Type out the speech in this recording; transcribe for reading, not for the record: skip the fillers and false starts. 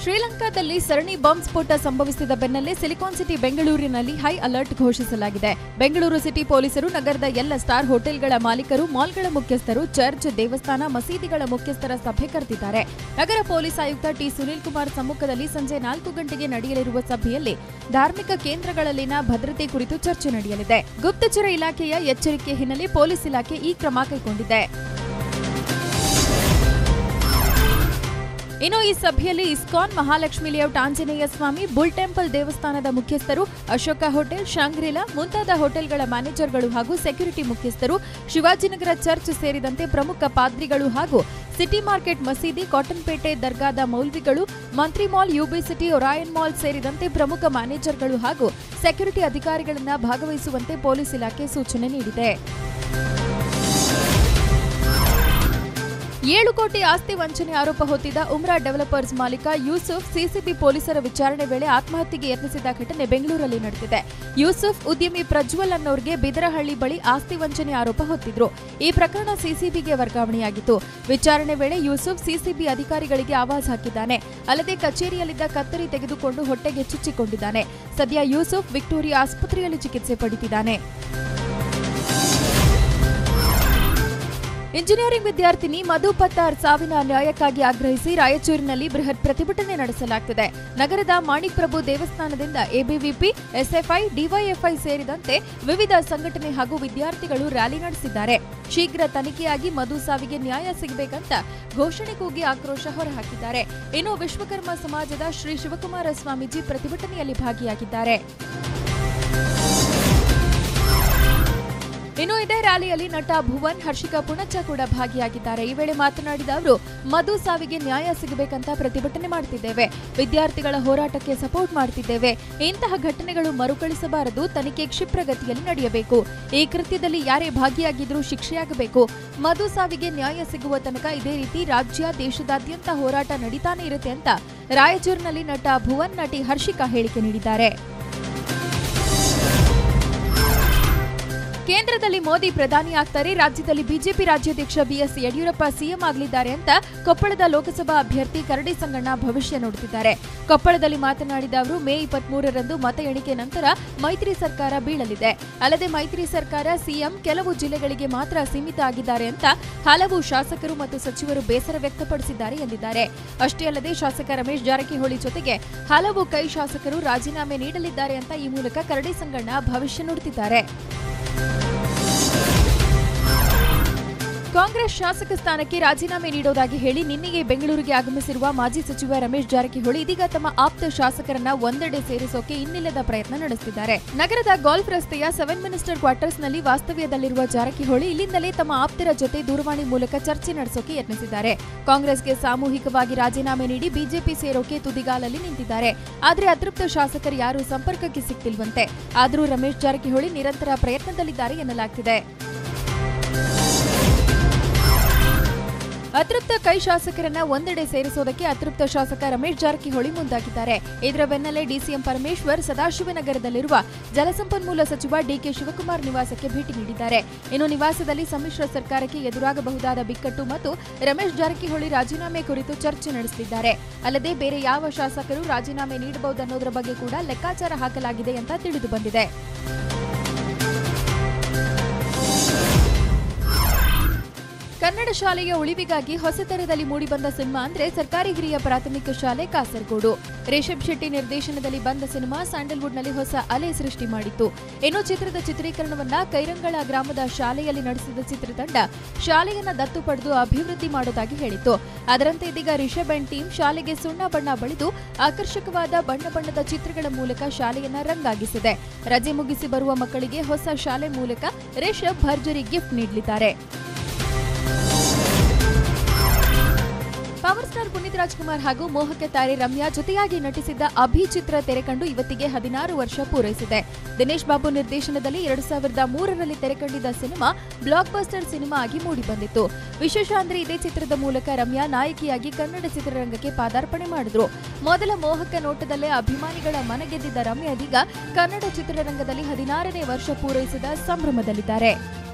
ಶ್ರೀಲಂಕಾದಲ್ಲಿ ಸರಣಿ ಬಾಂಬ್ ಸ್ಫೋಟ ಸಂಭವಿಸಿದ ಬೆನ್ನಲ್ಲೇ ಸಿಲಿಕಾನ್ ಸಿಟಿ ಬೆಂಗಳೂರಿನಲ್ಲಿ ಹೈ ಅಲರ್ಟ್ ಘೋಷಿಸಲಾಗಿದೆ. ಬೆಂಗಳೂರು ಸಿಟಿ ಪೊಲೀಸರು ನಗರದ ಎಲ್ಲ ಸ್ಟಾರ್ ಹೋಟೆಲ್ಗಳ ಮಾಲೀಕರು, ಮಾಲ್ಗಳ ಮುಖ್ಯಸ್ಥರು, ಚರ್ಚ್, ದೇವಸ್ಥಾನ, ಮಸೀದಿಗಳ ಮುಖ್ಯಸ್ಥರ ಸಭೆ ಕರೆದಿದ್ದಾರೆ. ನಗರ ಪೊಲೀಸ್ ಆಯುಕ್ತ ಟಿ. ಸುನೀಲ್ ಕುಮಾರ್ ಸಮ್ಮುಖದಲ್ಲಿ ಸಂಜೆ 4 ಗಂಟೆಗೆ ನಡೆಯಲಿರುವ ಸಭೆಯಲ್ಲಿ ಧಾರ್ಮಿಕ ಕೇಂದ್ರಗಳಲ್ಲಿನ ಭದ್ರತೆ ಕುರಿತು ಚರ್ಚೆ ನಡೆಯಲಿದೆ. ಗುಪ್ತಚರ ಇಲಾಖೆಯ ಎಚ್ಚರಿಕೆ ಹಿನ್ನೆಲೆ ಪೊಲೀಸ್ ಇಲಾಖೆ ಈ ಕ್ರಮ ಕೈಗೊಂಡಿದೆ. ಇನ್ನು ಈ ಸಭೆಯಲ್ಲಿ ISKCON, Mahalakshmi layout Anjaneya Swamy, bull temple ದೇವಸ್ಥಾನದ ಮುಖ್ಯಸ್ಥರು, ಅಶೋಕ ಹೋಟೆಲ್, ಶಾಂಗ್ರಿಲಾ ಮುಂತಾದ ಹೋಟೆಲ್ಗಳ ಮ್ಯಾನೇಜರ್ಗಳು ಹಾಗೂ ಸೆಕ್ಯೂರಿಟಿ ಮುಖ್ಯಸ್ಥರು, ಶಿವಾಜಿನಗರ ಚರ್ಚ್ ಸೇರಿದಂತೆ ಪ್ರಮುಖ ಪಾದ್ರಿಗಳು ಹಾಗೂ ಸಿಟಿ ಮಾರ್ಕೆಟ್ ಮಸೀದಿ, ಕಾಟನ್ಪೇಟೆ ದರ್ಗಾದ ಮೌಲ್ವಿಗಳು, Mantri mall, UB city, Orion mall ಸೇರಿದಂತೆ ಪ್ರಮುಖ ಮ್ಯಾನೇಜರ್ಗಳು ಹಾಗೂ ಸೆಕ್ಯೂರಿಟಿ ಅಧಿಕಾರಿಗಳನ್ನ ಭಾಗವಹಿಸುವಂತೆ ಪೊಲೀಸ್ ಇಲಾಖೆ ಸೂಚನೆ ನೀಡಿದೆ. 7 ಕೋಟಿ ಆಸ್ತಿ ವಂಚನೆ ಆರೋಪ ಹೊತ್ತಿದ್ದ ಉಮ್ರಾ ಡೆವಲಪರ್ಸ್ ಮಾಲೀಕ ಯೂಸುಫ್ ಸಿಸಿಬಿ ಪೊಲೀಸರ ವಿಚಾರಣೆ ವೇಳೆ ಆತ್ಮಹತ್ಯೆಗೆ ಯತ್ನಿಸಿದ ಘಟನೆ ಬೆಂಗಳೂರಲ್ಲಿ ನಡೆದಿದೆ. ಯೂಸುಫ್ ಉದ್ಯಮಿ ಪ್ರಜ್ವಲ್ ಅನ್ನೋರ್ಗೆ ಬಿದರಹಳ್ಳಿ ಬಳಿ ಆಸ್ತಿ ವಂಚನೆ ಆರೋಪ ಹೊತ್ತಿದ್ರು. ಈ ಪ್ರಕರಣ ಸಿಸಿಬಿಗೆ ವರ್ಗಾವಣೆಯಾಗಿತ್ತು. ವಿಚಾರಣೆ ವೇಳೆ ಯೂಸುಫ್ ಸಿಸಿಬಿ ಅಧಿಕಾರಿಗಳಿಗೆ ಆವಾಜ್ ಹಾಕಿದ್ದಾನೆ. ಅಲ್ಲದೆ ಕಚೇರಿಯಲ್ಲಿದ್ದ ಕತ್ತರಿ ತೆಗೆದುಕೊಂಡು ಹೊಟ್ಟೆಗೆ ಚುಚ್ಚಿಕೊಂಡಿದ್ದಾನೆ. ಸದ್ಯ ಯೂಸುಫ್ ವಿಕ್ಟೋರಿಯಾ ಆಸ್ಪತ್ರೆಯಲ್ಲಿ ಚಿಕಿತ್ಸೆ ಪಡೆದಿದ್ದಾನೆ. ಇಂಜಿನಿಯರಿಂಗ್ ವಿದ್ಯಾರ್ಥಿನಿ ಮಧು ಪತ್ತಾರ್ ಸಾವಿನ ನ್ಯಾಯಕ್ಕಾಗಿ ಆಗ್ರಹಿಸಿ ರಾಯಚೂರಿನಲ್ಲಿ ಬೃಹತ್ ಪ್ರತಿಭಟನೆ ನಡೆಸಲಾಗುತ್ತಿದೆ. ನಗರದ ಮಾಣಿಕ್ ಪ್ರಭು ದೇವಸ್ಥಾನದಿಂದ ಎಬಿವಿಪಿ, ಎಸ್ಎಫ್ಐ, ಡಿವೈಎಫ್ಐ ಸೇರಿದಂತೆ ವಿವಿಧ ಸಂಘಟನೆ ಹಾಗೂ ವಿದ್ಯಾರ್ಥಿಗಳು ರ್ಯಾಲಿ ನಡೆಸಿದ್ದಾರೆ. ಶೀಘ್ರ ತನಿಖೆಯಾಗಿ ಮಧು ಸಾವಿಗೆ ನ್ಯಾಯ ಸಿಗಬೇಕಂತ ಘೋಷಣೆ ಕೂಗಿ ಆಕ್ರೋಶ ಹೊರಹಾಕಿದ್ದಾರೆ. ಇನ್ನು ವಿಶ್ವಕರ್ಮ ಸಮಾಜದ ಶ್ರೀ ಶಿವಕುಮಾರ ಸ್ವಾಮೀಜಿ ಪ್ರತಿಭಟನೆಯಲ್ಲಿ ಭಾಗಿಯಾಗಿದ್ದಾರೆ. ಇನ್ನು ಇದೇ ರ್ಯಾಲಿಯಲ್ಲಿ ನಟ ಭುವನ್, ಹರ್ಷಿಕಾ ಪುಣಚ್ಚ ಕೂಡ ಭಾಗಿಯಾಗಿದ್ದಾರೆ. ಈ ವೇಳೆ ಮಾತನಾಡಿದ ಅವರು, ಮಧು ಸಾವಿಗೆ ನ್ಯಾಯ ಸಿಗಬೇಕಂತ ಪ್ರತಿಭಟನೆ ಮಾಡುತ್ತಿದ್ದೇವೆ. ವಿದ್ಯಾರ್ಥಿಗಳ ಹೋರಾಟಕ್ಕೆ ಸಪೋರ್ಟ್ ಮಾಡುತ್ತಿದ್ದೇವೆ. ಇಂತಹ ಘಟನೆಗಳು ಮರುಕಳಿಸಬಾರದು. ತನಿಖೆ ಕ್ಷಿಪ್ರಗತಿಯಲ್ಲಿ ನಡೆಯಬೇಕು. ಈ ಕೃತ್ಯದಲ್ಲಿ ಯಾರೇ ಭಾಗಿಯಾಗಿದ್ರೂ ಶಿಕ್ಷೆಯಾಗಬೇಕು. ಮಧು ಸಾವಿಗೆ ನ್ಯಾಯ ಸಿಗುವ ತನಕ ಇದೇ ರೀತಿ ರಾಜ್ಯ, ದೇಶದಾದ್ಯಂತ ಹೋರಾಟ ನಡೀತಾನೆ ಇರುತ್ತೆ ಅಂತ ರಾಯಚೂರಿನಲ್ಲಿ ನಟ ಭುವನ್, ನಟಿ ಹರ್ಷಿಕಾ ಹೇಳಿಕೆ ನೀಡಿದ್ದಾರೆ. ಕೇಂದ್ರದಲ್ಲಿ ಮೋದಿ ಪ್ರಧಾನಿ ಆಗ್ತಾರೆ, ರಾಜ್ಯದಲ್ಲಿ ಬಿಜೆಪಿ ರಾಜ್ಯಾಧ್ಯಕ್ಷ ಬಿಎಸ್ ಯಡಿಯೂರಪ್ಪ ಸಿಎಂ ಆಗಲಿದ್ದಾರೆ ಅಂತ ಕೊಪ್ಪಳದ ಲೋಕಸಭಾ ಅಭ್ಯರ್ಥಿ ಕರಡಿ ಸಂಗಣ್ಣ ಭವಿಷ್ಯ ನುಡಿದಿದ್ದಾರೆ. ಕೊಪ್ಪಳದಲ್ಲಿ ಮಾತನಾಡಿದ ಅವರು, ಮೇ 23ರಂದು ಮತ ಎಣಿಕೆ ನಂತರ ಮೈತ್ರಿ ಸರ್ಕಾರ ಬೀಳಲಿದೆ. ಅಲ್ಲದೆ ಮೈತ್ರಿ ಸರ್ಕಾರ, ಸಿಎಂ ಕೆಲವು ಜಿಲ್ಲೆಗಳಿಗೆ ಮಾತ್ರ ಸೀಮಿತ ಆಗಿದ್ದಾರೆ ಅಂತ ಹಲವು ಶಾಸಕರು ಮತ್ತು ಸಚಿವರು ಬೇಸರ ವ್ಯಕ್ತಪಡಿಸಿದ್ದಾರೆ ಎಂದಿದ್ದಾರೆ. ಅಷ್ಟೇ ಅಲ್ಲದೆ ಶಾಸಕ ರಮೇಶ್ ಜಾರಕಿಹೊಳಿ ಜೊತೆಗೆ ಹಲವು ಕೈ ಶಾಸಕರು ರಾಜೀನಾಮೆ ನೀಡಲಿದ್ದಾರೆ ಅಂತ ಈ ಮೂಲಕ ಕರಡಿ ಸಂಗಣ್ಣ ಭವಿಷ್ಯ ನುಡಿದಿದ್ದಾರೆ. ಕಾಂಗ್ರೆಸ್ ಶಾಸಕ ಸ್ಥಾನಕ್ಕೆ ರಾಜೀನಾಮೆ ನೀಡುವುದಾಗಿ ಹೇಳಿ ನಿನ್ನೆಗೆ ಬೆಂಗಳೂರಿಗೆ ಆಗಮಿಸಿರುವ ಮಾಜಿ ಸಚಿವ ರಮೇಶ್ ಜಾರಕಿಹೊಳಿ ಇದೀಗ ತಮ್ಮ ಆಪ್ತ ಶಾಸಕರನ್ನ ಒಂದೆಡೆ ಸೇರಿಸೋಕೆ ಇನ್ನಿಲ್ಲದ ಪ್ರಯತ್ನ ನಡೆಸುತ್ತಿದ್ದಾರೆ. ನಗರದ ಗಾಲ್ಫ್ ರಸ್ತೆಯ 7 ಮಿನಿಸ್ಟರ್ ಕ್ವಾರ್ಟರ್ಸ್ನಲ್ಲಿ ವಾಸ್ತವ್ಯದಲ್ಲಿರುವ ಜಾರಕಿಹೊಳಿ ಇಲ್ಲಿಂದಲೇ ತಮ್ಮ ಆಪ್ತರ ಜೊತೆ ದೂರವಾಣಿ ಮೂಲಕ ಚರ್ಚೆ ನಡೆಸೋಕೆ ಯತ್ನಿಸಿದ್ದಾರೆ. ಕಾಂಗ್ರೆಸ್ಗೆ ಸಾಮೂಹಿಕವಾಗಿ ರಾಜೀನಾಮೆ ನೀಡಿ ಬಿಜೆಪಿ ಸೇರೋಕೆ ತುದಿಗಾಲಲ್ಲಿ ನಿಂತಿದ್ದಾರೆ. ಆದರೆ ಅತೃಪ್ತ ಶಾಸಕರು ಯಾರೂ ಸಂಪರ್ಕಕ್ಕೆ ಸಿಕ್ತಿಲ್ವಂತೆ. ಆದರೂ ರಮೇಶ್ ಜಾರಕಿಹೊಳಿ ನಿರಂತರ ಪ್ರಯತ್ನದಲ್ಲಿದ್ದಾರೆ ಎನ್ನಲಾಗ್ತಿದೆ. ಅತೃಪ್ತ ಕೈ ಶಾಸಕರನ್ನ ಒಂದೆಡೆ ಸೇರಿಸೋದಕ್ಕೆ ಅತೃಪ್ತ ಶಾಸಕ ರಮೇಶ್ ಜಾರಕಿಹೊಳಿ ಮುಂದಾಗಿದ್ದಾರೆ. ಇದರ ಬೆನ್ನಲ್ಲೇ ಡಿಸಿಎಂ ಪರಮೇಶ್ವರ್ ಸದಾಶಿವನಗರದಲ್ಲಿರುವ ಜಲಸಂಪನ್ಮೂಲ ಸಚಿವ ಡಿಕೆ ಶಿವಕುಮಾರ್ ನಿವಾಸಕ್ಕೆ ಭೇಟಿ ನೀಡಿದ್ದಾರೆ. ಇನ್ನು ನಿವಾಸದಲ್ಲಿ ಸಮ್ಮಿಶ್ರ ಸರ್ಕಾರಕ್ಕೆ ಎದುರಾಗಬಹುದಾದ ಬಿಕ್ಕಟ್ಟು ಮತ್ತು ರಮೇಶ್ ಜಾರಕಿಹೊಳಿ ರಾಜೀನಾಮೆ ಕುರಿತು ಚರ್ಚೆ ನಡೆಸಲಿದ್ದಾರೆ. ಅಲ್ಲದೆ ಬೇರೆ ಯಾವ ಶಾಸಕರು ರಾಜೀನಾಮೆ ನೀಡಬಹುದನ್ನೋದರ ಬಗ್ಗೆ ಕೂಡ ಲೆಕ್ಕಾಚಾರ ಹಾಕಲಾಗಿದೆ ಅಂತ ತಿಳಿದು ಬಂದಿದೆ. ಕನ್ನಡ ಶಾಲೆಯ ಉಳಿವಿಗಾಗಿ ಹೊಸತರದಲ್ಲಿ ಮೂಡಿಬಂದ ಸಿನಿಮಾ ಅಂದ್ರೆ ಸರ್ಕಾರಿ ಹಿರಿಯ ಪ್ರಾಥಮಿಕ ಶಾಲೆ ಕಾಸರಗೋಡು. ರಿಷಬ್ ಶೆಟ್ಟಿ ನಿರ್ದೇಶನದಲ್ಲಿ ಬಂದ ಸಿನಿಮಾ ಸ್ಯಾಂಡಲ್ವುಡ್ನಲ್ಲಿ ಹೊಸ ಅಲೆ ಸೃಷ್ಟಿ ಮಾಡಿತ್ತು. ಇನ್ನು ಚಿತ್ರದ ಚಿತ್ರೀಕರಣವನ್ನ ಕೈರಂಗಳ ಗ್ರಾಮದ ಶಾಲೆಯಲ್ಲಿ ನಡೆಸಿದ ಚಿತ್ರತಂಡ ಶಾಲೆಯನ್ನ ದತ್ತು ಪಡೆದು ಅಭಿವೃದ್ಧಿ ಮಾಡೋದಾಗಿ ಹೇಳಿತ್ತು. ಅದರಂತೆ ಇದೀಗ ರಿಷಬ್ ಅಂಡ್ ಟೀಮ್ ಶಾಲೆಗೆ ಸುಣ್ಣ ಬಣ್ಣ ಬಳಿದು ಆಕರ್ಷಕವಾದ ಬಣ್ಣ ಬಣ್ಣದ ಚಿತ್ರಗಳ ಮೂಲಕ ಶಾಲೆಯನ್ನ ರಂಗಾಗಿಸಿದೆ. ರಜೆ ಮುಗಿಸಿ ಬರುವ ಮಕ್ಕಳಿಗೆ ಹೊಸ ಶಾಲೆ ಮೂಲಕ ರಿಷಬ್ ಭರ್ಜರಿ ಗಿಫ್ಟ್ ನೀಡಲಿದ್ದಾರೆ. ಪವರ್ ಸ್ಟಾರ್ ಪುನೀತ್ ರಾಜ್ಕುಮಾರ್ ಹಾಗೂ ಮೋಹಕ ತಾರೆ ರಮ್ಯಾ ಜೊತೆಯಾಗಿ ನಟಿಸಿದ್ದ ಅಭಿ ಚಿತ್ರ ತೆರೆಕಂಡು ಇವತ್ತಿಗೆ 16 ವರ್ಷ ಪೂರೈಸಿದೆ. ದಿನೇಶ್ ಬಾಬು ನಿರ್ದೇಶನದಲ್ಲಿ 2003ರಲ್ಲಿ ತೆರೆಕಂಡಿದ್ದ ಸಿನಿಮಾ ಬ್ಲಾಕ್ ಬಸ್ಟರ್ ಸಿನಿಮಾ ಆಗಿ ಮೂಡಿಬಂದಿತ್ತು. ವಿಶೇಷ ಅಂದ್ರೆ ಇದೇ ಚಿತ್ರದ ಮೂಲಕ ರಮ್ಯಾ ನಾಯಕಿಯಾಗಿ ಕನ್ನಡ ಚಿತ್ರರಂಗಕ್ಕೆ ಪಾದಾರ್ಪಣೆ ಮಾಡಿದ್ರು. ಮೊದಲ ಮೋಹಕ ನೋಟದಲ್ಲೇ ಅಭಿಮಾನಿಗಳ ಮನಗೆದ್ದಿದ್ದ ರಮ್ಯಾ ಇದೀಗ ಕನ್ನಡ ಚಿತ್ರರಂಗದಲ್ಲಿ 16ನೇ ವರ್ಷ ಪೂರೈಸಿದ ಸಂಭ್ರಮದಲ್ಲಿದ್ದಾರೆ.